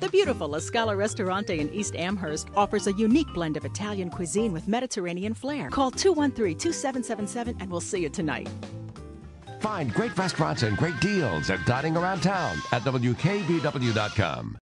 The beautiful SCALA Ristorante in East Amherst offers a unique blend of Italian cuisine with Mediterranean flair. Call 213-2777 and we'll see you tonight. Find great restaurants and great deals at Dining Around Town at WKBW.com.